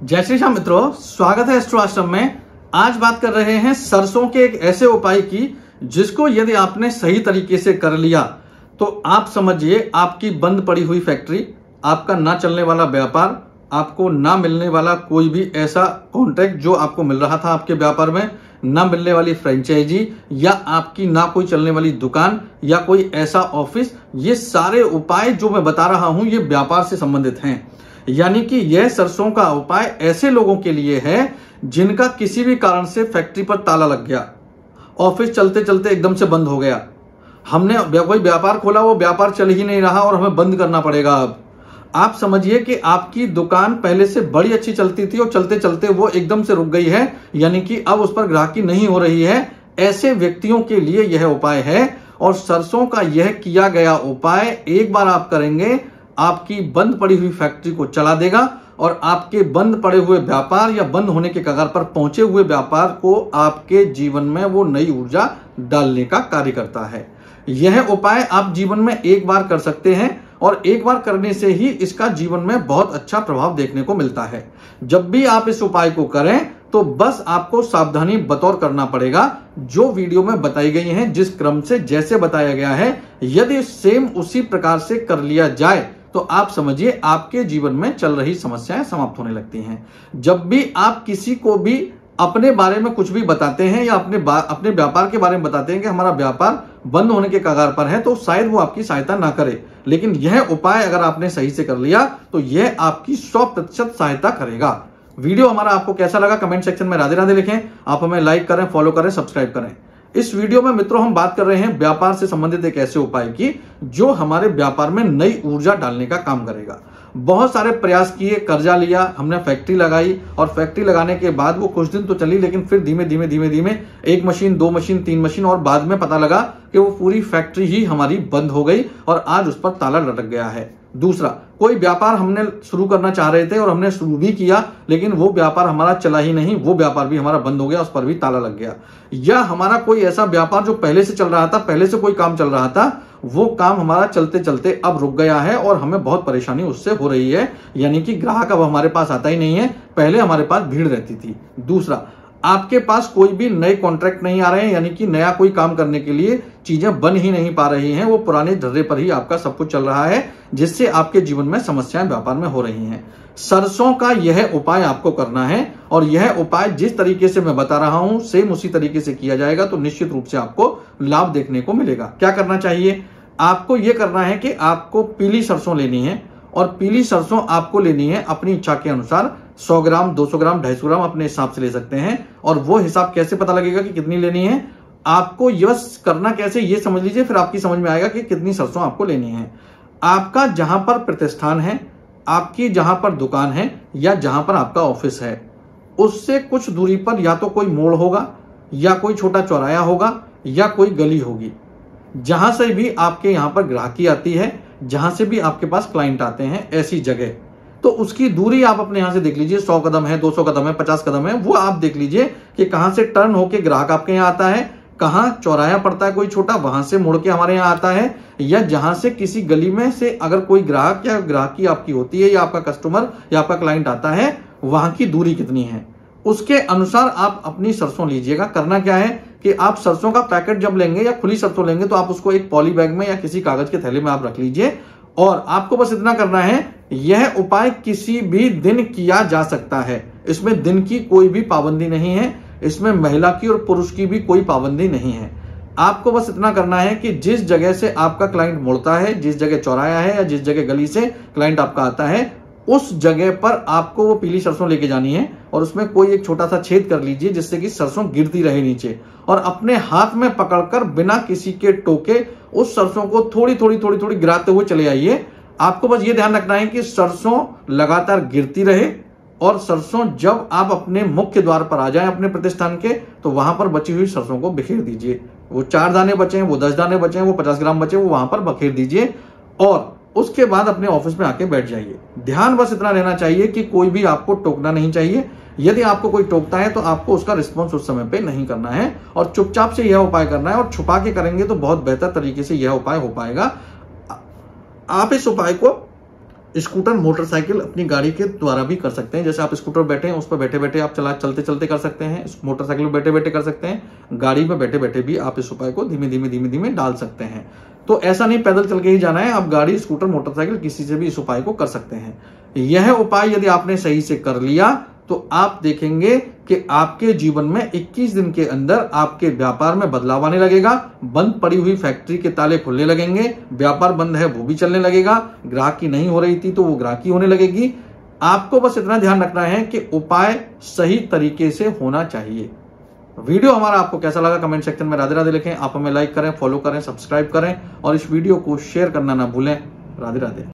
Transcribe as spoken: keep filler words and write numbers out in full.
जय श्री श्याम मित्रों, स्वागत है एस्ट्रो आश्रम में। आज बात कर रहे हैं सरसों के एक ऐसे उपाय की जिसको यदि आपने सही तरीके से कर लिया तो आप समझिए आपकी बंद पड़ी हुई फैक्ट्री, आपका ना चलने वाला व्यापार, आपको ना मिलने वाला कोई भी ऐसा कॉन्ट्रैक्ट जो आपको मिल रहा था आपके व्यापार में, ना मिलने वाली फ्रेंचाइजी या आपकी ना कोई चलने वाली दुकान या कोई ऐसा ऑफिस, ये सारे उपाय जो मैं बता रहा हूं ये व्यापार से संबंधित हैं। यानी कि यह सरसों का उपाय ऐसे लोगों के लिए है जिनका किसी भी कारण से फैक्ट्री पर ताला लग गया, ऑफिस चलते चलते एकदम से बंद हो गया, हमने कोई व्यापार खोला वो व्यापार चल ही नहीं रहा और हमें बंद करना पड़ेगा। अब आप समझिए कि आपकी दुकान पहले से बड़ी अच्छी चलती थी और चलते चलते वो एकदम से रुक गई है, यानी कि अब उस पर ग्राहकी नहीं हो रही है। ऐसे व्यक्तियों के लिए यह उपाय है और सरसों का यह किया गया उपाय एक बार आप करेंगे, आपकी बंद पड़ी हुई फैक्ट्री को चला देगा और आपके बंद पड़े हुए व्यापार या बंद होने के कगार पर पहुंचे हुए व्यापार को आपके जीवन में वो नई ऊर्जा डालने का कार्य करता है। यह उपाय आप जीवन में एक बार कर सकते हैं और एक बार करने से ही इसका जीवन में बहुत अच्छा प्रभाव देखने को मिलता है। जब भी आप इस उपाय को करें तो बस आपको सावधानी बतौर करना पड़ेगा जो वीडियो में बताई गई हैं, जिस क्रम से जैसे बताया गया है, यदि सेम उसी प्रकार से कर लिया जाए तो आप समझिए आपके जीवन में चल रही समस्याएं समाप्त होने लगती हैं। जब भी आप किसी को भी अपने बारे में कुछ भी बताते हैं या अपने अपने व्यापार के बारे में बताते हैं कि हमारा व्यापार बंद होने के कगार पर है, तो शायद वो आपकी सहायता ना करे, लेकिन यह उपाय अगर आपने सही से कर लिया तो यह आपकी सौ प्रतिशत सहायता करेगा। वीडियो हमारा आपको कैसा लगा कमेंट सेक्शन में राधे राधे लिखें। आप हमें लाइक करें, फॉलो करें, सब्सक्राइब करें। इस वीडियो में मित्रों हम बात कर रहे हैं व्यापार से संबंधित एक ऐसे उपाय की जो हमारे व्यापार में नई ऊर्जा डालने का काम करेगा। बहुत सारे प्रयास किए, कर्जा लिया, हमने फैक्ट्री लगाई और फैक्ट्री लगाने के बाद वो कुछ दिन तो चली, लेकिन फिर धीमे धीमे धीमे धीमे एक मशीन, दो मशीन, तीन मशीन और बाद में पता लगा कि वो पूरी फैक्ट्री ही हमारी बंद हो गई और आज उस पर ताला लटक गया है। दूसरा, कोई व्यापार हमने शुरू करना चाह रहे थे और हमने शुरू भी किया, लेकिन वो व्यापार हमारा चला ही नहीं, वो व्यापार भी हमारा बंद हो गया, उस पर भी ताला लग गया। या हमारा कोई ऐसा व्यापार जो पहले से चल रहा था, पहले से कोई काम चल रहा था, वो काम हमारा चलते चलते अब रुक गया है और हमें बहुत परेशानी उससे हो रही है, यानी कि ग्राहक अब हमारे पास आता ही नहीं है, पहले हमारे पास भीड़ रहती थी। दूसरा, आपके पास कोई भी नए कॉन्ट्रैक्ट नहीं आ रहे हैं, यानी कि नया कोई काम करने के लिए चीजें बन ही नहीं पा रही हैं, वो पुराने ढर्रे पर ही आपका सब कुछ चल रहा है, जिससे आपके जीवन में समस्याएं व्यापार में हो रही हैं। सरसों का यह उपाय आपको करना है और यह उपाय जिस तरीके से मैं बता रहा हूं सेम उसी तरीके से किया जाएगा तो निश्चित रूप से आपको लाभ देखने को मिलेगा। क्या करना चाहिए? आपको यह करना है कि आपको पीली सरसों लेनी है और पीली सरसों आपको लेनी है अपनी इच्छा के अनुसार, सौ ग्राम, दो सौ ग्राम, ढाई सौ ग्राम अपने हिसाब से ले सकते हैं। और वो हिसाब कैसे पता लगेगा कि कितनी लेनी है? आपको यह करना कैसे ये समझ लीजिए, फिर आपकी समझ में आएगा कि कितनी सरसों आपको लेनी है। आपका जहां पर प्रतिष्ठान है, आपकी जहां पर दुकान है या जहां पर आपका ऑफिस है, उससे कुछ दूरी पर या तो कोई मोड़ होगा या कोई छोटा चौराया होगा या कोई गली होगी। जहां से भी आपके यहां पर ग्राहकी आती है, जहां से भी आपके पास क्लाइंट आते हैं, ऐसी जगह, तो उसकी दूरी आप अपने यहां से देख लीजिए, सौ कदम है, दो सौ कदम है, पचास कदम है, वो आप देख लीजिए कि कहां से टर्न होके ग्राहक आपके यहाँ आता है, कहां चौराया पड़ता है कोई छोटा, वहां से मुड़ के हमारे यहाँ आता है, या जहां से किसी गली में से अगर कोई ग्राहक या ग्राहकी आपकी होती है या आपका कस्टमर या आपका क्लाइंट आता है, वहां की दूरी कितनी है, उसके अनुसार आप अपनी सरसों लीजिएगा। करना क्या है कि आप सरसों का पैकेट जब लेंगे या खुली सरसों लेंगे तो आप उसको एक पॉली बैग में या किसी कागज के थैले में आप रख लीजिए और आपको बस इतना करना है, यह उपाय किसी भी दिन किया जा सकता है, इसमें दिन की कोई भी पाबंदी नहीं है, इसमें महिला की और पुरुष की भी कोई पाबंदी नहीं है। आपको बस इतना करना है कि जिस जगह से आपका क्लाइंट मुड़ता है, जिस जगह चौराया है या जिस जगह गली से क्लाइंट आपका आता है, उस जगह पर आपको वो पीली सरसों लेके जानी है और उसमें कोई एक छोटा सा छेद कर लीजिए जिससे कि सरसों गिरती रहे नीचे, और अपने हाथ में पकड़कर बिना किसी के टोके उस सरसों को थोड़ी थोड़ी थोड़ी थोड़ी गिराते हुए चले आइए। आपको बस ये ध्यान रखना है कि सरसों लगातार गिरती रहे और सरसों जब आप अपने मुख्य द्वार पर आ जाएं अपने प्रतिष्ठान के, तो वहां पर बची हुई सरसों को बिखेर दीजिए। वो चार दाने बचे हैं, वो दस दाने बचे हैं, वो पचास ग्राम बचे, वो वहां पर बखेर दीजिए और उसके बाद अपने ऑफिस में आके बैठ जाइए। ध्यान बस इतना रहना चाहिए कि कोई भी आपको टोकना नहीं चाहिए। यदि आपको कोई टोकता है तो आपको उसका रिस्पॉन्स उस समय पे नहीं करना है और चुपचाप से यह उपाय करना है, और छुपा के करेंगे तो बहुत बेहतर तरीके से यह उपाय हो पाएगा। आप इस उपाय को स्कूटर मोटरसाइकिल अपनी गाड़ी के द्वारा भी कर सकते हैं। जैसे आप स्कूटर बैठे हैं, उस पर बैठे बैठे आप चला चलते चलते कर सकते हैं, मोटरसाइकिल बैठे बैठे कर सकते हैं, गाड़ी में बैठे बैठे भी आप इस उपाय को धीमे धीमे धीमे धीमे डाल सकते हैं। तो ऐसा नहीं पैदल चल के ही जाना है, आप गाड़ी स्कूटर मोटरसाइकिल किसी से भी इस उपाय को कर सकते हैं। यह उपाय यदि आपने सही से कर लिया तो आप देखेंगे कि आपके जीवन में इक्कीस दिन के अंदर आपके व्यापार में बदलाव आने लगेगा। बंद पड़ी हुई फैक्ट्री के ताले खुलने लगेंगे, व्यापार बंद है वो भी चलने लगेगा, ग्राहकी नहीं हो रही थी तो वो ग्राहकी होने लगेगी। आपको बस इतना ध्यान रखना है कि उपाय सही तरीके से होना चाहिए। वीडियो हमारा आपको कैसा लगा कमेंट सेक्शन में राधे राधे लिखें। आप हमें लाइक करें, फॉलो करें, सब्सक्राइब करें और इस वीडियो को शेयर करना ना भूलें। राधे राधे।